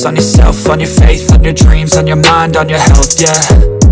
on yourself, on your faith, on your dreams, on your mind, on your health, yeah.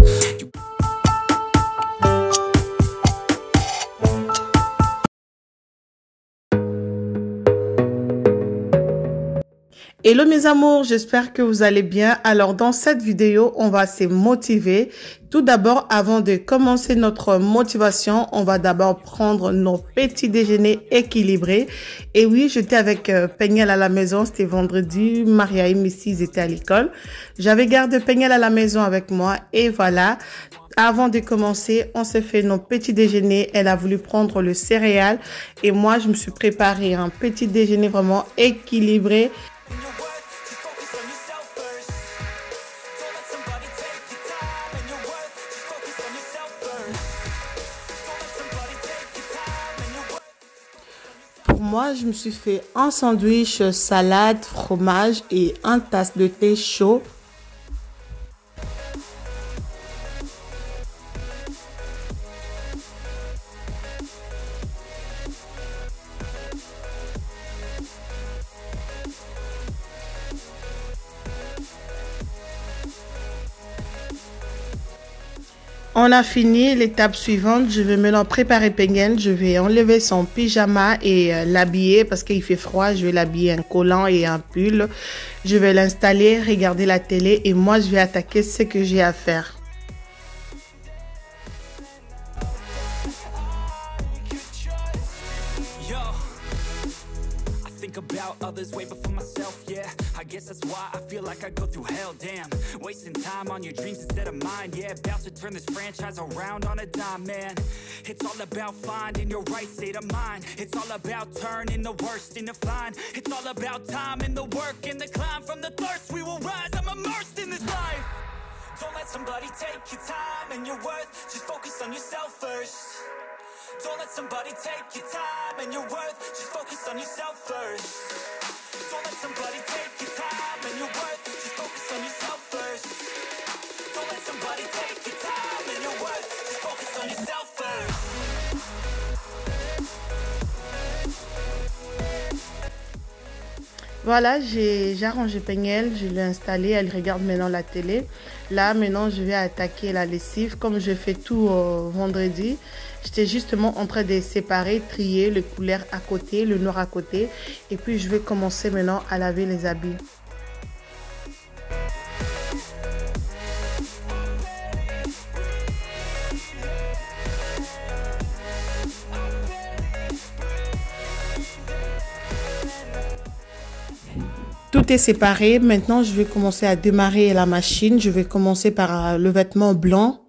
Hello mes amours, j'espère que vous allez bien. Alors dans cette vidéo, on va se motiver. Tout d'abord, avant de commencer notre motivation, on va d'abord prendre nos petits déjeuners équilibrés. Et oui, j'étais avec Peignel à la maison, c'était vendredi. Maria et Missy ils étaient à l'école. J'avais gardé Peignel à la maison avec moi et voilà. Avant de commencer, on s'est fait nos petits déjeuners. Elle a voulu prendre le céréal et moi, je me suis préparé un petit déjeuner vraiment équilibré. Pour moi, je me suis fait un sandwich, salade, fromage et une tasse de thé chaud. On a fini l'étape suivante. Je vais maintenant préparer Peignel. Je vais enlever son pyjama et l'habiller parce qu'il fait froid. Je vais l'habiller un collant et un pull. Je vais l'installer, regarder la télé et moi je vais attaquer ce que j'ai à faire. I guess that's why I feel like I go through hell, damn. Wasting time on your dreams instead of mine, yeah. About to turn this franchise around on a dime, man. It's all about finding your right state of mind. It's all about turning the worst into fine. It's all about time and the work and the climb. From the thirst we will rise, I'm immersed in this life. Don't let somebody take your time and your worth. Just focus on yourself first. Don't let somebody take your time and your worth. Just focus on yourself first. Don't let somebody take your time and your worth. Just focus on yourself first. Don't let somebody take your time and your worth. Just focus on yourself first. Voilà, j'ai arrangé Peignel, je l'ai installé, elle regarde maintenant la télé. Là, maintenant, je vais attaquer la lessive. Comme je fais tout vendredi, j'étais justement en train de séparer, trier le couleur à côté, le noir à côté. Et puis, je vais commencer maintenant à laver les habits. Tout est séparé. Maintenant, je vais commencer à démarrer la machine. Je vais commencer par le vêtement blanc.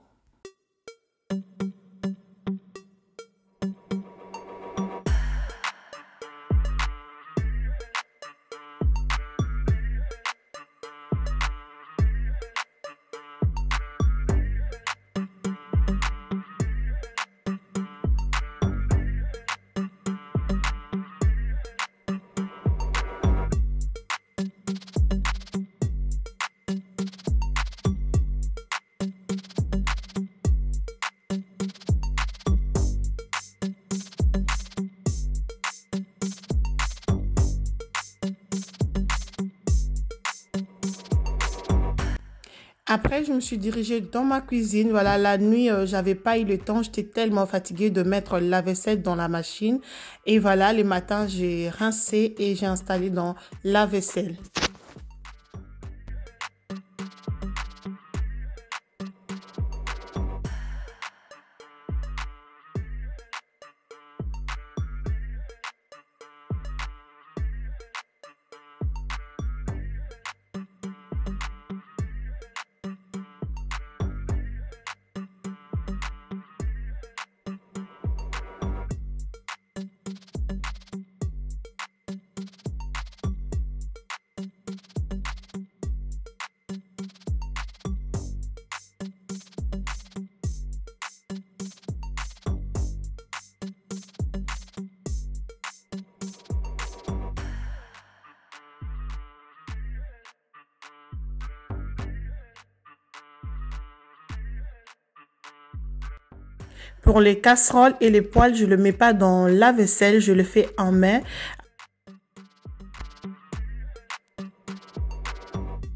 Après, je me suis dirigée dans ma cuisine. Voilà, la nuit, j'avais pas eu le temps. J'étais tellement fatiguée de mettre la vaisselle dans la machine. Et voilà, le matin, j'ai rincé et j'ai installé dans la vaisselle. Pour les casseroles et les poêles, je ne le mets pas dans la vaisselle, je le fais en main.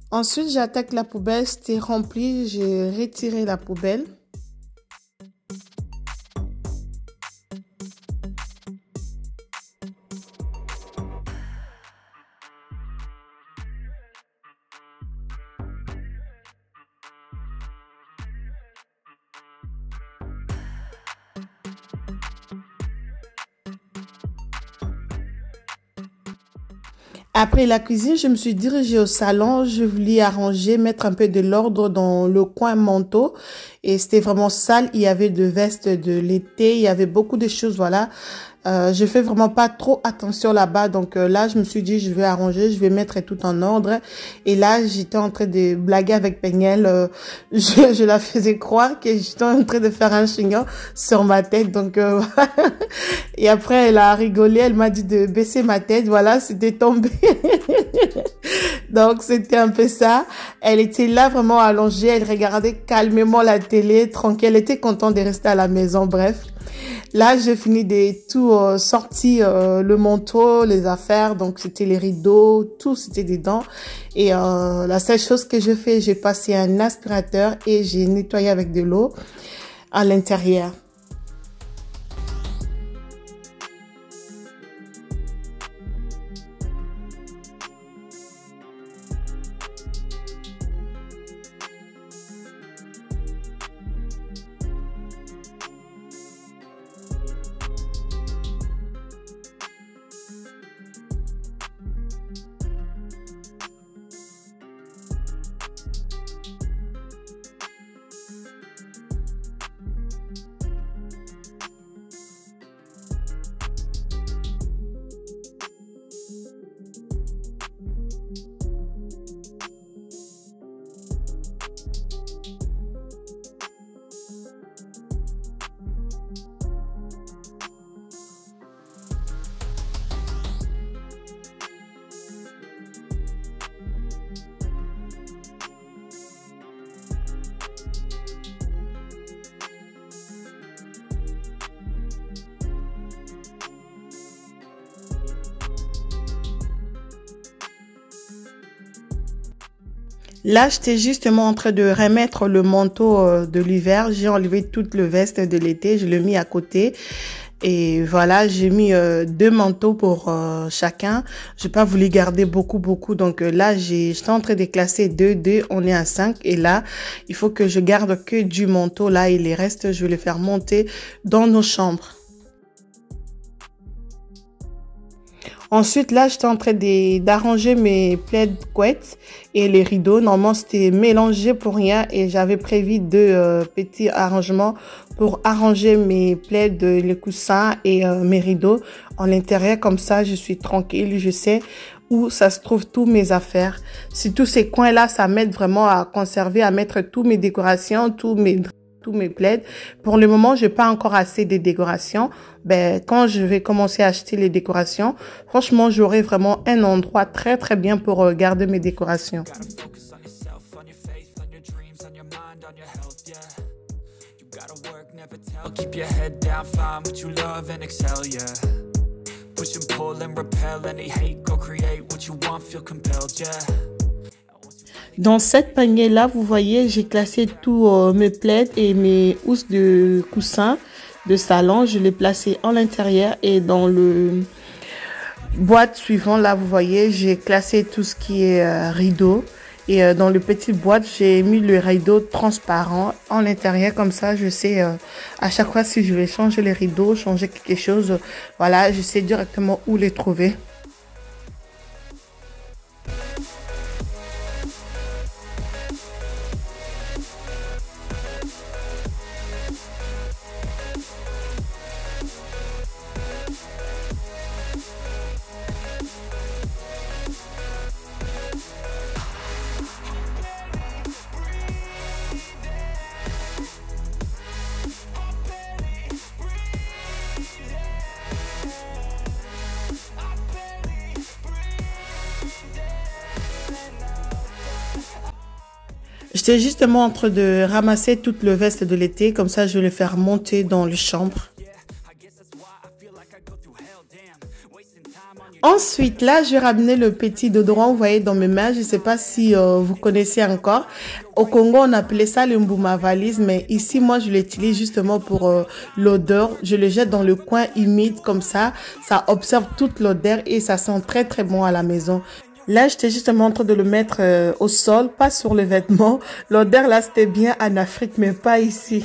Ensuite, j'attaque la poubelle, c'était rempli, j'ai retiré la poubelle. Après la cuisine, je me suis dirigée au salon. Je voulais arranger, mettre un peu de l'ordre dans le coin manteau. Et c'était vraiment sale. Il y avait de vestes de l'été. Il y avait beaucoup de choses, voilà. Je fais vraiment pas trop attention là-bas. Donc là, je me suis dit, je vais arranger, je vais mettre tout en ordre. Et là, j'étais en train de blaguer avec Peniel. Je la faisais croire que j'étais en train de faire un chignon sur ma tête. Donc, et après, elle a rigolé. Elle m'a dit de baisser ma tête. Voilà, c'était tombé. Donc, c'était un peu ça. Elle était là vraiment allongée. Elle regardait calmement la télé, tranquille. Elle était contente de rester à la maison. Bref. Là, j'ai fini de tout sorti, le manteau, les affaires, donc c'était les rideaux, tout c'était dedans. Et la seule chose que je fais, j'ai passé un aspirateur et j'ai nettoyé avec de l'eau à l'intérieur. Là, j'étais justement en train de remettre le manteau de l'hiver. J'ai enlevé toute le veste de l'été, je l'ai mis à côté. Et voilà, j'ai mis 2 manteaux pour chacun. J'ai pas voulu garder beaucoup. Donc là, j'étais en train de classer 2, on est à 5. Et là, il faut que je garde que du manteau là et les restes, je vais les faire monter dans nos chambres. Ensuite, là, j'étais en train d'arranger mes plaids couettes et les rideaux. Normalement, c'était mélangé pour rien et j'avais prévu 2 petits arrangements pour arranger mes plaids, les coussins et mes rideaux en l'intérieur. Comme ça, je suis tranquille, je sais où ça se trouve tous mes affaires. Si tous ces coins-là, ça m'aide vraiment à conserver, à mettre toutes mes décorations, tous mes plaids. Pour le moment, j'ai pas encore assez de décorations. Ben, quand je vais commencer à acheter les décorations, franchement, j'aurai vraiment un endroit très bien pour garder mes décorations. Keep your head down, find what you love and excel, yeah. Push and pull and repel any hate, go create what you want, feel compelled, yeah. Dans cette panier-là, vous voyez, j'ai classé tous mes plaids et mes housses de coussins de salon. Je les placé en l'intérieur et dans le boîte suivant, là, vous voyez, j'ai classé tout ce qui est rideau. Et dans le petit boîte, j'ai mis le rideau transparent en l'intérieur. Comme ça, je sais à chaque fois si je vais changer les rideaux, changer quelque chose. Voilà, je sais directement où les trouver. J'étais justement en train de ramasser toute le veste de l'été. Comme ça, je vais le faire monter dans les chambres. Ensuite, là, je ramenais le petit déodorant, vous voyez, dans mes mains. Je ne sais pas si vous connaissez encore. Au Congo, on appelait ça le mbouma valise, mais ici, moi, je l'utilise justement pour l'odeur. Je le jette dans le coin humide, comme ça observe toute l'odeur et ça sent très, très bon à la maison. Là, j'étais justement en train de le mettre au sol, pas sur le vêtement. L'odeur, là, c'était bien en Afrique, mais pas ici.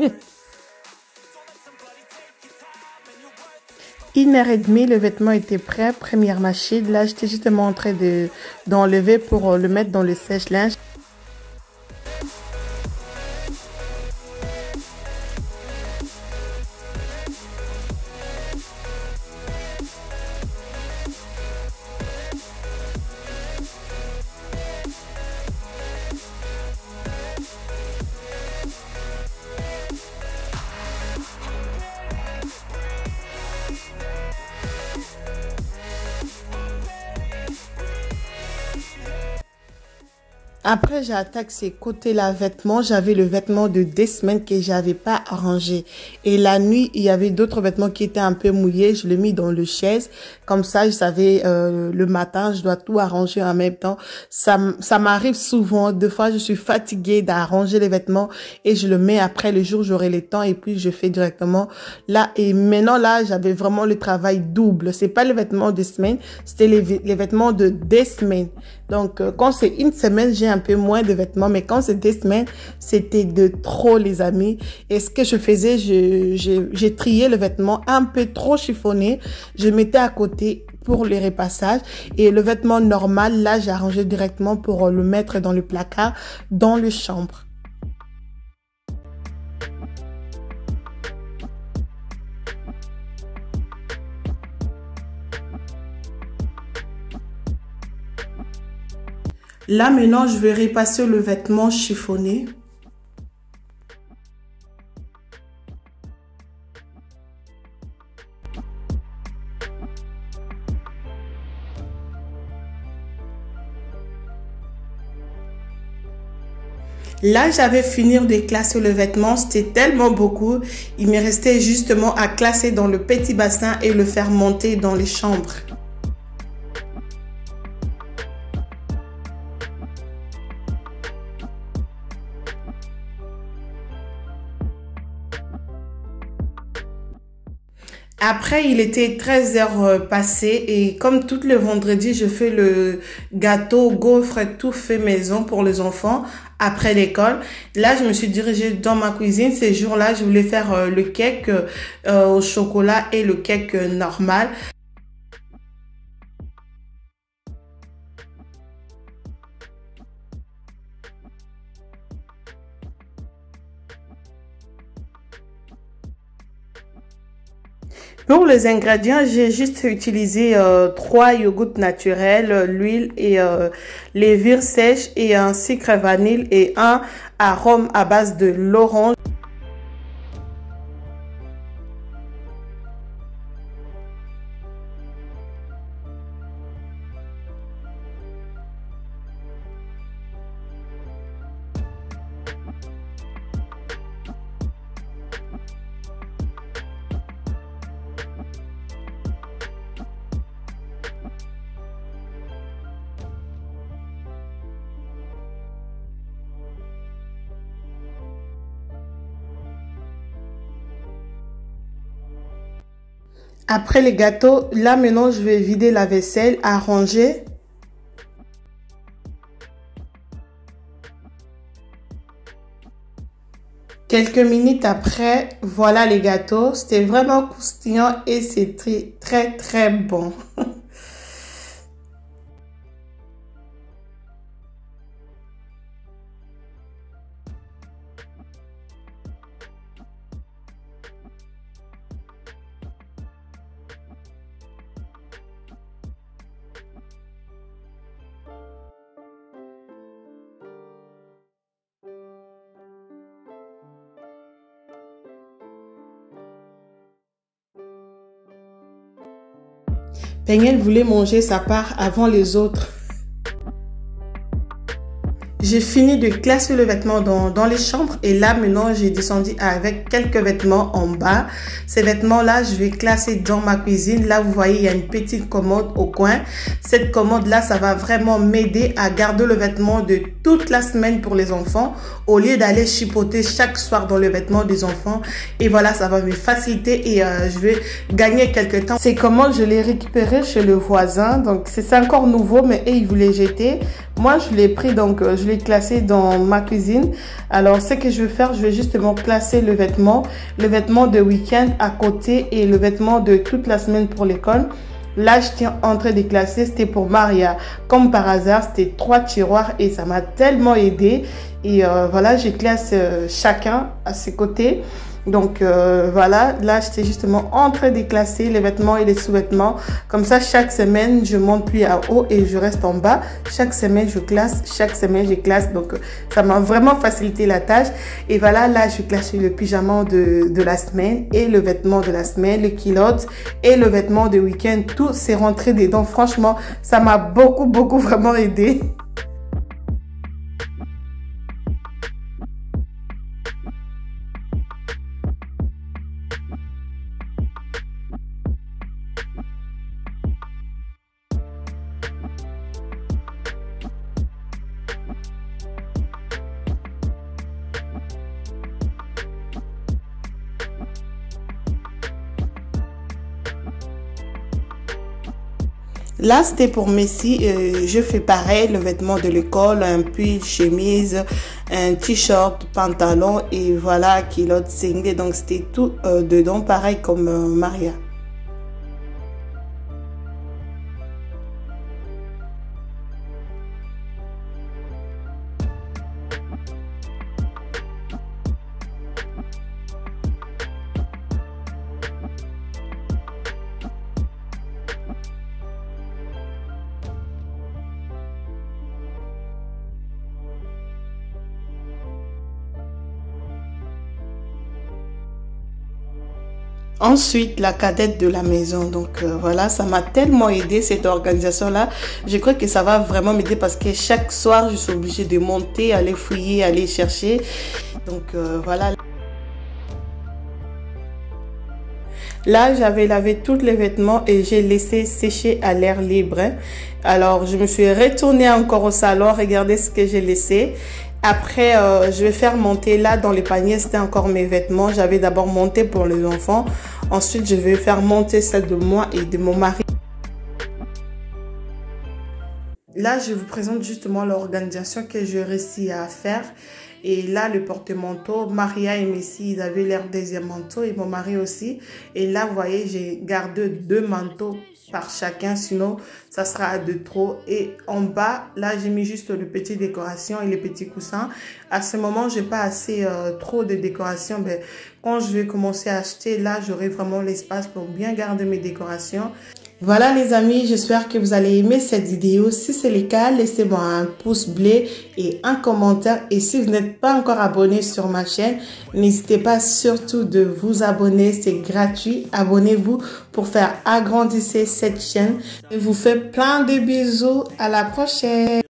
1h30, le vêtement était prêt, première machine. Là, j'étais justement en train d'enlever pour le mettre dans le sèche-linge. Après, j'attaque ces côtés-là vêtements. J'avais le vêtement de 2 semaines que j'avais pas arrangé. Et la nuit, il y avait d'autres vêtements qui étaient un peu mouillés. Je l'ai mis dans le chaise. Comme ça, je savais, le matin, je dois tout arranger en même temps. Ça m'arrive souvent. Des fois, je suis fatiguée d'arranger les vêtements et je le mets après le jour, j'aurai le temps et puis je fais directement là. Et maintenant, là, j'avais vraiment le travail double. C'est pas les vêtements de semaine, c'était les vêtements de 2 semaines. Donc, quand c'est 1 semaine, j'ai un peu moins de vêtements, mais quand c'est 2 semaines, c'était de trop, les amis. Et ce que je faisais, j'ai trié le vêtement un peu trop chiffonné. Je mettais à côté pour les repassages et le vêtement normal, là, j'ai arrangé directement pour le mettre dans le placard, dans le chambre. Là, maintenant, je vais repasser le vêtement chiffonné. Là, j'avais fini de classer le vêtement. C'était tellement beaucoup. Il me restait justement à classer dans le petit bassin et le faire monter dans les chambres. Après, il était 13h passées et comme tout le vendredi, je fais le gâteau, gaufre, tout fait maison pour les enfants après l'école. Là, je me suis dirigée dans ma cuisine. Ces jours-là, je voulais faire le cake au chocolat et le cake normal. Pour les ingrédients, j'ai juste utilisé 3 yogourts naturels, l'huile et levure sèche et un sucre vanille et un arôme à base de l'orange. Après les gâteaux, là maintenant je vais vider la vaisselle, arranger. Quelques minutes après, voilà les gâteaux. C'était vraiment croustillant et c'est très très très bon. Peniel voulait manger sa part avant les autres. J'ai fini de classer le vêtement dans les chambres et là maintenant j'ai descendu avec quelques vêtements en bas. Ces vêtements là je vais classer dans ma cuisine. Là vous voyez il y a une petite commode au coin. Cette commode là ça va vraiment m'aider à garder le vêtement de toute la semaine pour les enfants au lieu d'aller chipoter chaque soir dans le vêtement des enfants. Et voilà, ça va me faciliter et je vais gagner quelques temps. Ces commodes je les récupérées chez le voisin, donc c'est encore nouveau mais eux ils voulaient jeter. Moi je l'ai pris, donc je l'ai classé dans ma cuisine. Alors ce que je vais faire, je vais justement classer le vêtement de week-end à côté et le vêtement de toute la semaine pour l'école. Là, j'étais en train de classer, c'était pour Maria. Comme par hasard, c'était 3 tiroirs et ça m'a tellement aidé. Et voilà, je classe chacun à ses côtés. Donc voilà, là j'étais justement en train de classer les vêtements et les sous-vêtements. Comme ça, chaque semaine, je monte plus à haut et je reste en bas. Chaque semaine, je classe. Chaque semaine, je classe. Donc ça m'a vraiment facilité la tâche. Et voilà, là, je classe le pyjama de la semaine et le vêtement de la semaine, le culotte et le vêtement de week-end. Tout s'est rentré dedans. Franchement, ça m'a beaucoup vraiment aidé. Là, c'était pour Messi. Je fais pareil, le vêtement de l'école, un pull, chemise, un t-shirt, pantalon et voilà, culotte, singlet. Donc, c'était tout dedans, pareil comme Maria. Ensuite, la cadette de la maison. Donc voilà, ça m'a tellement aidé cette organisation-là. Je crois que ça va vraiment m'aider parce que chaque soir, je suis obligée de monter, aller fouiller, aller chercher. Donc voilà. Là, j'avais lavé tous les vêtements et j'ai laissé sécher à l'air libre. Alors, je me suis retournée encore au salon, regardez ce que j'ai laissé. Après, je vais faire monter là dans les paniers, c'était encore mes vêtements. J'avais d'abord monté pour les enfants. Ensuite, je vais faire monter celle de moi et de mon mari. Là, je vous présente justement l'organisation que j'ai réussi à faire. Et là, le porte-manteau, Maria et Messi, ils avaient leur deuxième manteau et mon mari aussi. Et là, vous voyez, j'ai gardé 2 manteaux par chacun, sinon ça sera de trop. Et en bas, là, j'ai mis juste le petit décoration et les petits coussins. À ce moment, j'ai pas assez trop de décoration. Mais quand je vais commencer à acheter, là, j'aurai vraiment l'espace pour bien garder mes décorations. Voilà les amis, j'espère que vous allez aimer cette vidéo. Si c'est le cas, laissez-moi un pouce bleu et un commentaire. Et si vous n'êtes pas encore abonné sur ma chaîne, n'hésitez pas surtout de vous abonner. C'est gratuit. Abonnez-vous pour faire agrandir cette chaîne. Je vous fais plein de bisous. À la prochaine.